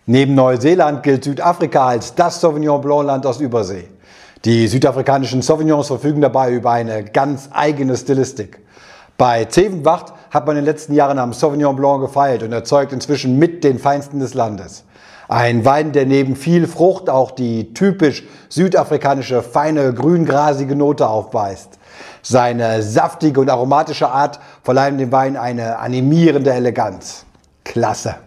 Neben Neuseeland gilt Südafrika als das Sauvignon Blanc-Land aus Übersee. Die südafrikanischen Sauvignons verfügen dabei über eine ganz eigene Stilistik. Bei Zevenwacht hat man in den letzten Jahren am Sauvignon Blanc gefeilt und erzeugt inzwischen mit den Feinsten des Landes. Ein Wein, der neben viel Frucht auch die typisch südafrikanische, feine, grüngrasige Note aufweist. Seine saftige und aromatische Art verleihen dem Wein eine animierende Eleganz. Klasse!